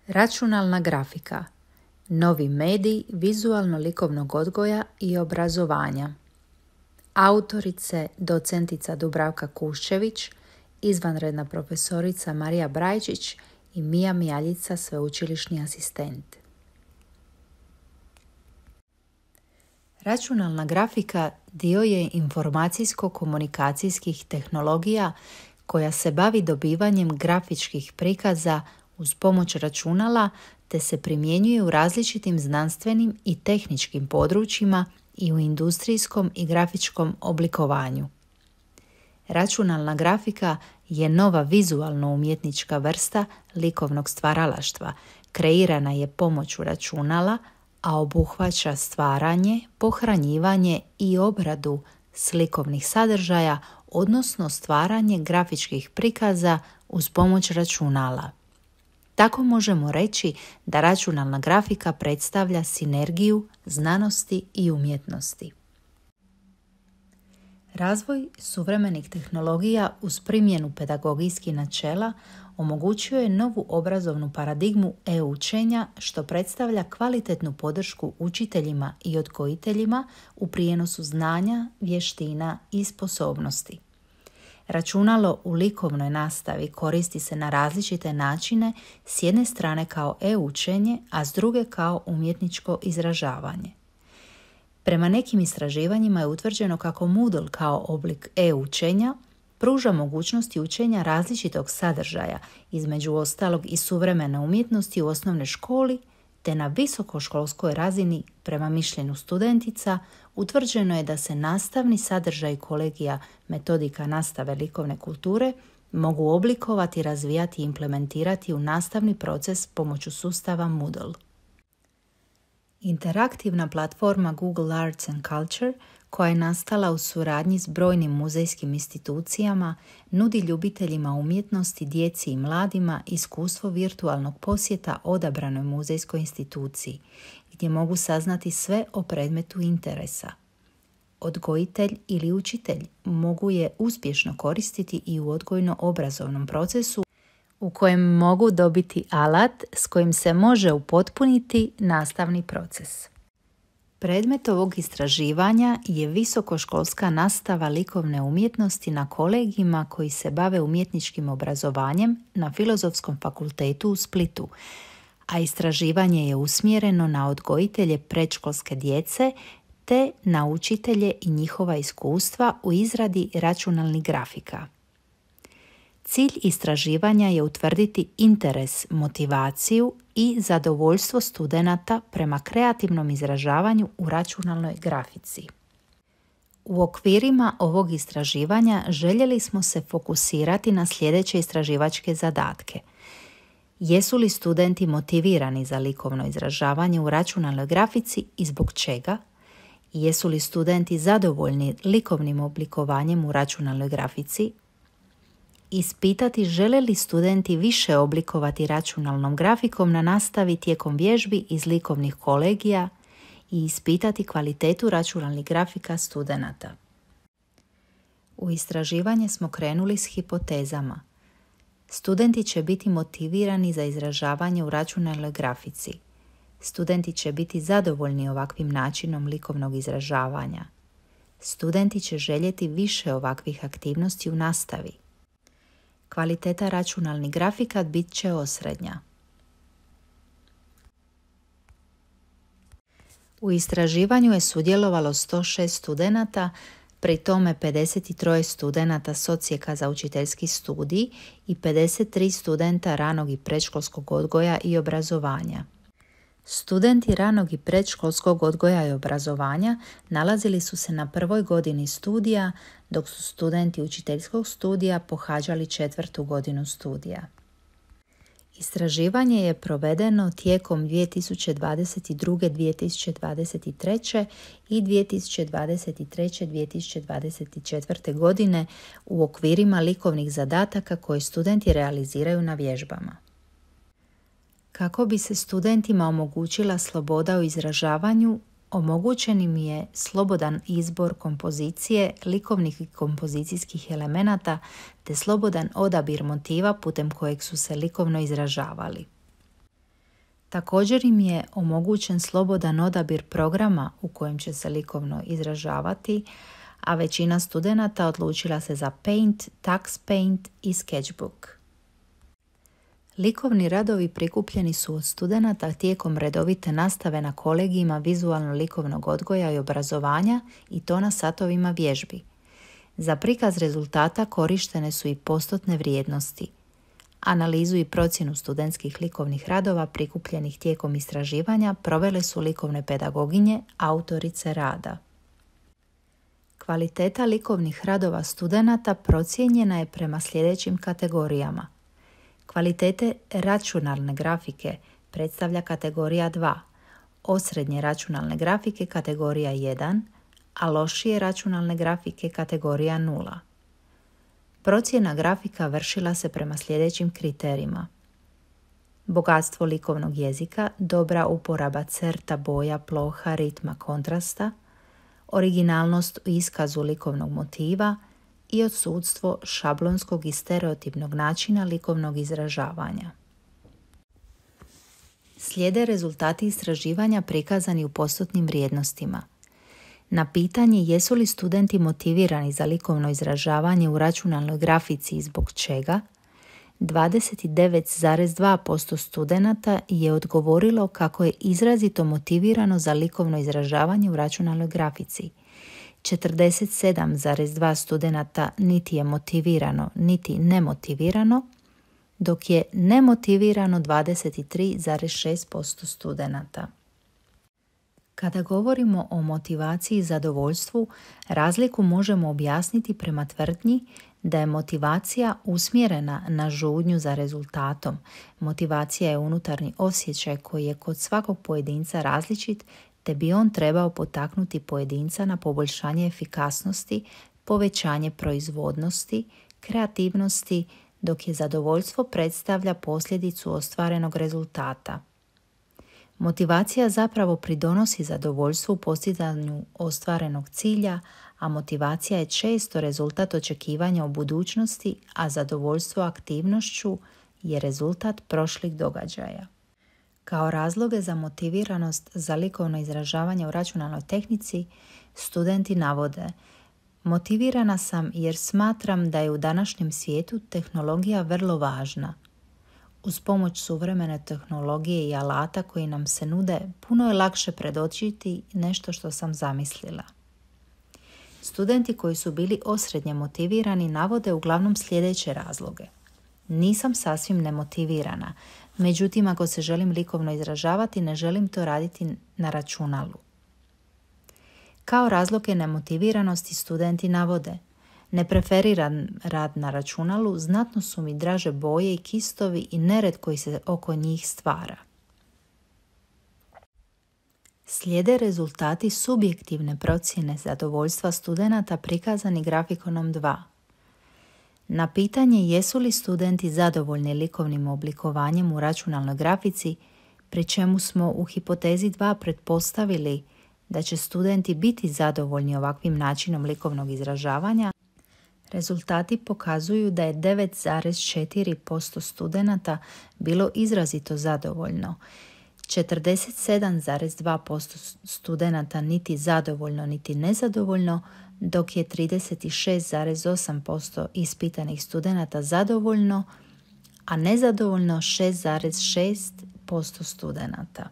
Računalna grafika. Novi medij vizualno-likovnog odgoja i obrazovanja. Autorice docentica Dubravka Kuščević, izvanredna profesorica Marija Brajčić i Mijaljica, sveučilišni asistent. Računalna grafika dio je informacijsko-komunikacijskih tehnologija koja se bavi dobivanjem grafičkih prikaza uz pomoć računala te se primjenjuje u različitim znanstvenim i tehničkim područjima i u industrijskom i grafičkom oblikovanju. Računalna grafika je nova vizualno-umjetnička vrsta likovnog stvaralaštva. Kreirana je pomoću računala, a obuhvaća stvaranje, pohranjivanje i obradu slikovnih sadržaja, odnosno stvaranje grafičkih prikaza uz pomoć računala. Tako možemo reći da računalna grafika predstavlja sinergiju znanosti i umjetnosti. Razvoj suvremenih tehnologija uz primjenu pedagogijskih načela omogućuje novu obrazovnu paradigmu e-učenja, što predstavlja kvalitetnu podršku učiteljima i odgojiteljima u prijenosu znanja, vještina i sposobnosti. Računalo u likovnoj nastavi koristi se na različite načine, s jedne strane kao e-učenje, a s druge kao umjetničko izražavanje. Prema nekim istraživanjima je utvrđeno kako Moodle kao oblik e-učenja pruža mogućnosti učenja različitog sadržaja, između ostalog i suvremene umjetnosti u osnovnoj školi, te na visokoškolskoj razini, prema mišljenju studentica, utvrđeno je da se nastavni sadržaj kolegija metodika nastave likovne kulture mogu oblikovati, razvijati i implementirati u nastavni proces pomoću sustava Moodle. Interaktivna platforma Google Arts and Culture, koja je nastala u suradnji s brojnim muzejskim institucijama, nudi ljubiteljima umjetnosti, djeci i mladima iskustvo virtualnog posjeta odabranoj muzejskoj instituciji, gdje mogu saznati sve o predmetu interesa. Odgojitelj ili učitelj mogu je uspješno koristiti i u odgojno-obrazovnom procesu, u kojem mogu dobiti alat s kojim se može upotpuniti nastavni proces. Predmet ovog istraživanja je visokoškolska nastava likovne umjetnosti na kolegijima koji se bave umjetničkim obrazovanjem na Filozofskom fakultetu u Splitu, a istraživanje je usmjereno na odgojitelje predškolske djece te na učitelje i njihova iskustva u izradi računalnih grafika. Cilj istraživanja je utvrditi interes, motivaciju i zadovoljstvo studenata prema kreativnom izražavanju u računalnoj grafici. U okvirima ovog istraživanja željeli smo se fokusirati na sljedeće istraživačke zadatke. Jesu li studenti motivirani za likovno izražavanje u računalnoj grafici i zbog čega? Jesu li studenti zadovoljni likovnim oblikovanjem u računalnoj grafici? Ispitati žele li studenti više oblikovati računalnom grafikom na nastavi tijekom vježbi iz likovnih kolegija i ispitati kvalitetu računalnih grafika studenata. U istraživanje smo krenuli s hipotezama. Studenti će biti motivirani za izražavanje u računalnoj grafici. Studenti će biti zadovoljni ovakvim načinom likovnog izražavanja. Studenti će željeti više ovakvih aktivnosti u nastavi. Kvaliteta računalnih grafika bit će osrednja. U istraživanju je sudjelovalo 106 studenata, pri tome 53 studenata s odsjeka za učiteljski studij i 53 studenta ranog i predškolskog odgoja i obrazovanja. Studenti ranog i predškolskog odgoja i obrazovanja nalazili su se na prvoj godini studija, dok su studenti učiteljskog studija pohađali 4. godinu studija. Istraživanje je provedeno tijekom 2022. 2023. i 2023. 2024. godine u okvirima likovnih zadataka koje studenti realiziraju na vježbama. Kako bi se studentima omogućila sloboda u izražavanju, omogućen im je slobodan izbor kompozicije, likovnih i kompozicijskih elemenata te slobodan odabir motiva putem kojeg su se likovno izražavali. Također im je omogućen slobodan odabir programa u kojem će se likovno izražavati, a većina studenata odlučila se za Paint, Tux Paint i Sketchbook. Likovni radovi prikupljeni su od studenata tijekom redovite nastave na kolegijima vizualno-likovnog odgoja i obrazovanja i to na satovima vježbi. Za prikaz rezultata korištene su i postotne vrijednosti. Analizu i procjenu studentskih likovnih radova prikupljenih tijekom istraživanja provele su likovne pedagoginje, autorice rada. Kvaliteta likovnih radova studenata procijenjena je prema sljedećim kategorijama. Kvalitete računalne grafike predstavlja kategorija 2, osrednje računalne grafike kategorija 1, a lošije računalne grafike kategorija 0. Procjena grafika vršila se prema sljedećim kriterijima. Bogatstvo likovnog jezika, dobra uporaba crta, boja, ploha, ritma, kontrasta, originalnost u iskazu likovnog motiva i odsudstvo šablonskog i stereotipnog načina likovnog izražavanja. Slijede rezultati istraživanja prikazani u postotnim vrijednostima. Na pitanje jesu li studenti motivirani za likovno izražavanje u računalnoj grafici i zbog čega, 29,2% studenata je odgovorilo kako je izrazito motivirano za likovno izražavanje u računalnoj grafici. 47,2 studenata niti je motivirano, niti nemotivirano, dok je nemotivirano 23,6% studenata. Kada govorimo o motivaciji i zadovoljstvu, razliku možemo objasniti prema tvrdnji da je motivacija usmjerena na žudnju za rezultatom. Motivacija je unutarnji osjećaj koji je kod svakog pojedinca različit, te bi on trebao potaknuti pojedinca na poboljšanje efikasnosti, povećanje proizvodnosti, kreativnosti, dok je zadovoljstvo predstavlja posljedicu ostvarenog rezultata. Motivacija zapravo pridonosi zadovoljstvu u postizanju ostvarenog cilja, a motivacija je često rezultat očekivanja u budućnosti, a zadovoljstvo aktivnošću je rezultat prošlih događaja. Kao razloge za motiviranost za likovno izražavanje u računalnoj tehnici, studenti navode: motivirana sam jer smatram da je u današnjem svijetu tehnologija vrlo važna. Uz pomoć suvremene tehnologije i alata koji nam se nude, puno je lakše predočiti nešto što sam zamislila. Studenti koji su bili osrednje motivirani navode uglavnom sljedeće razloge. Nisam sasvim nemotivirana, međutim ako se želim likovno izražavati, ne želim to raditi na računalu. Kao razloge nemotiviranosti studenti navode: ne preferiram rad na računalu, znatno su mi draže boje i kistovi i nered koji se oko njih stvara. Slijede rezultati subjektivne procjene zadovoljstva studenata prikazani grafikonom 2. Na pitanje jesu li studenti zadovoljni likovnim oblikovanjem u računalnoj grafici, pri čemu smo u hipotezi 2 pretpostavili da će studenti biti zadovoljni ovakvim načinom likovnog izražavanja, rezultati pokazuju da je 9,4% studenata bilo izrazito zadovoljno, 47,2% studenata niti zadovoljno niti nezadovoljno, dok je 36,8% ispitanih studenata zadovoljno, a nezadovoljno 6,6% studenata.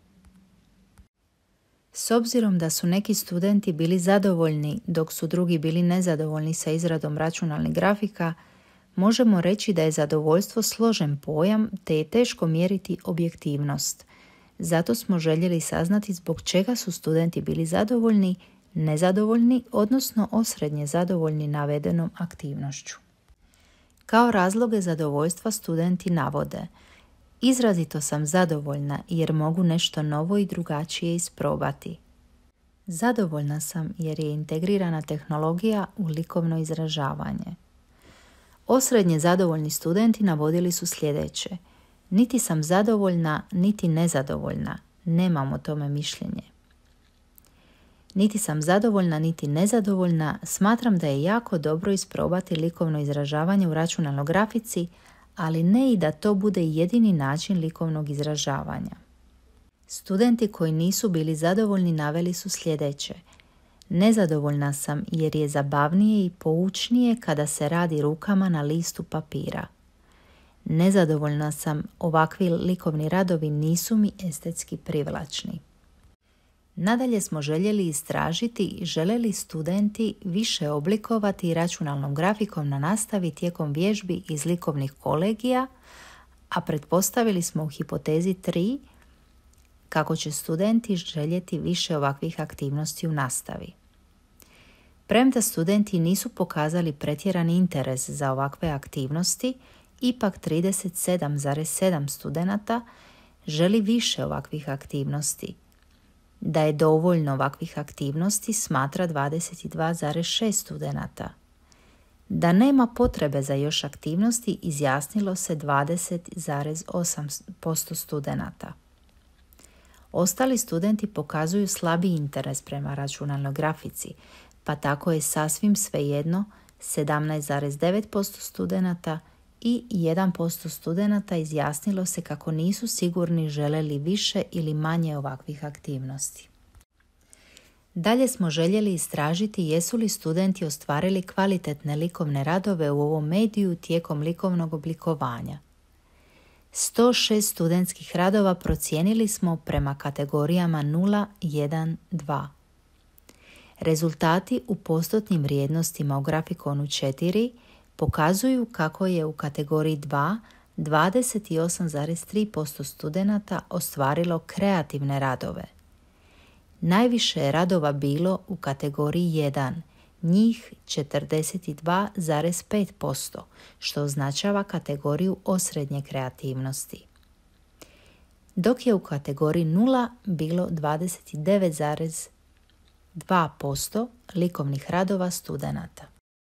S obzirom da su neki studenti bili zadovoljni dok su drugi bili nezadovoljni sa izradom računalnih grafika, možemo reći da je zadovoljstvo složen pojam te je teško mjeriti objektivnost. Zato smo željeli saznati zbog čega su studenti bili zadovoljni, nezadovoljni, odnosno osrednje zadovoljni navedenom aktivnošću. Kao razloge zadovoljstva studenti navode: izrazito sam zadovoljna jer mogu nešto novo i drugačije isprobati. Zadovoljna sam jer je integrirana tehnologija u likovno izražavanje. Osrednje zadovoljni studenti navodili su sljedeće: niti sam zadovoljna, niti nezadovoljna, nemam o tome mišljenje. Niti sam zadovoljna, niti nezadovoljna, smatram da je jako dobro isprobati likovno izražavanje u računalnoj grafici, ali ne i da to bude jedini način likovnog izražavanja. Studenti koji nisu bili zadovoljni naveli su sljedeće. Nezadovoljna sam jer je zabavnije i poučnije kada se radi rukama na listu papira. Nezadovoljna sam, ovakvi likovni radovi nisu mi estetski privlačni. Nadalje smo željeli istražiti žele li studenti više oblikovati računalnom grafikom na nastavi tijekom vježbi iz likovnih kolegija, a pretpostavili smo u hipotezi 3 kako će studenti željeti više ovakvih aktivnosti u nastavi. Premda studenti nisu pokazali pretjerani interes za ovakve aktivnosti, ipak 37,7 studenata želi više ovakvih aktivnosti. Da je dovoljno ovakvih aktivnosti smatra 22,6 studenata. Da nema potrebe za još aktivnosti izjasnilo se 20,8% studenata. Ostali studenti pokazuju slabiji interes prema računalnoj grafici, pa tako je sasvim svejedno 17,9% studenata i 1% studenata izjasnilo se kako nisu sigurni žele li više ili manje ovakvih aktivnosti. Dalje smo željeli istražiti jesu li studenti ostvarili kvalitetne likovne radove u ovom mediju tijekom likovnog oblikovanja. 106 studentskih radova procijenili smo prema kategorijama 0, 1, 2. Rezultati u postotnim vrijednostima u grafikonu 4 pokazuju kako je u kategoriji 2 28,3% studenata ostvarilo kreativne radove. Najviše je radova bilo u kategoriji 1, njih 42,5%, što označava kategoriju osrednje kreativnosti. Dok je u kategoriji 0 bilo 29,2% likovnih radova studenata.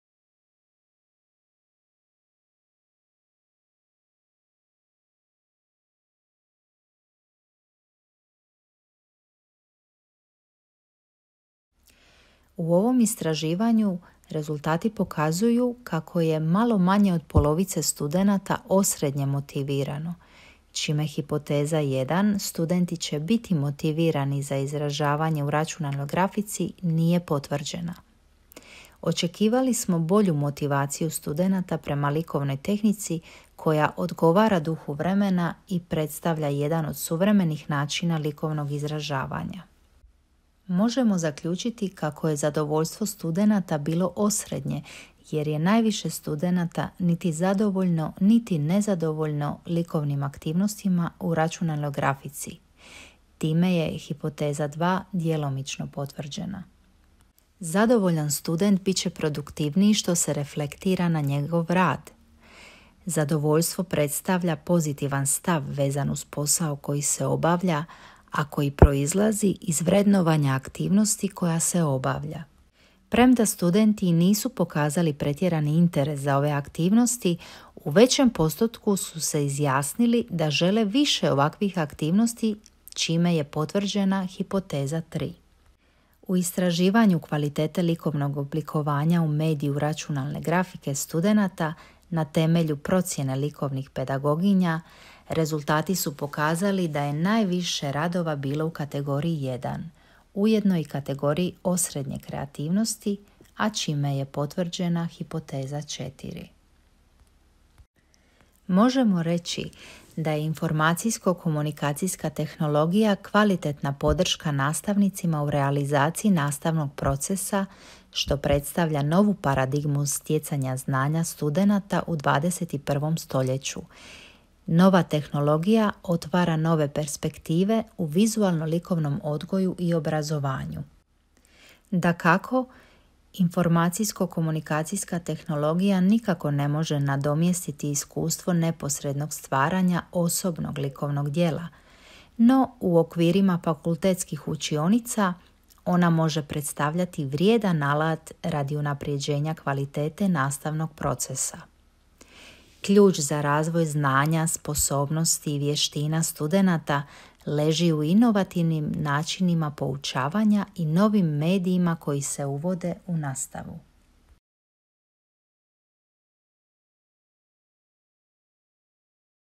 U ovom istraživanju rezultati pokazuju kako je malo manje od polovice studenata osrednje motivirano, čime hipoteza 1, studenti će biti motivirani za izražavanje u računalnoj grafici, nije potvrđena. Očekivali smo bolju motivaciju studenata prema likovnoj tehnici koja odgovara duhu vremena i predstavlja jedan od suvremenih načina likovnog izražavanja. Možemo zaključiti kako je zadovoljstvo studenata bilo osrednje, jer je najviše studenata niti zadovoljno, niti nezadovoljno likovnim aktivnostima u računalnoj grafici. Time je hipoteza 2 djelomično potvrđena. Zadovoljan student bit će produktivniji što se reflektira na njegov rad. Zadovoljstvo predstavlja pozitivan stav vezan uz posao koji se obavlja, a koji proizlazi iz vrednovanja aktivnosti koja se obavlja. Premda studenti nisu pokazali pretjerani interes za ove aktivnosti, u većem postotku su se izjasnili da žele više ovakvih aktivnosti, čime je potvrđena hipoteza 3. U istraživanju kvalitete likovnog oblikovanja u mediju računalne grafike studenata na temelju procjene likovnih pedagoginja, rezultati su pokazali da je najviše radova bilo u kategoriji 1, ujedno i kategoriji osrednje kreativnosti, a čime je potvrđena hipoteza 4. Možemo reći da je informacijsko-komunikacijska tehnologija kvalitetna podrška nastavnicima u realizaciji nastavnog procesa, što predstavlja novu paradigmu stjecanja znanja studenata u 21. stoljeću. Nova tehnologija otvara nove perspektive u vizualno-likovnom odgoju i obrazovanju. Dakako, informacijsko-komunikacijska tehnologija nikako ne može nadomjestiti iskustvo neposrednog stvaranja osobnog likovnog djela, no u okvirima fakultetskih učionica ona može predstavljati vrijedan alat radi unapređenja kvalitete nastavnog procesa. Ključ za razvoj znanja, sposobnosti i vještina studenata leži u inovativnim načinima poučavanja i novim medijima koji se uvode u nastavu.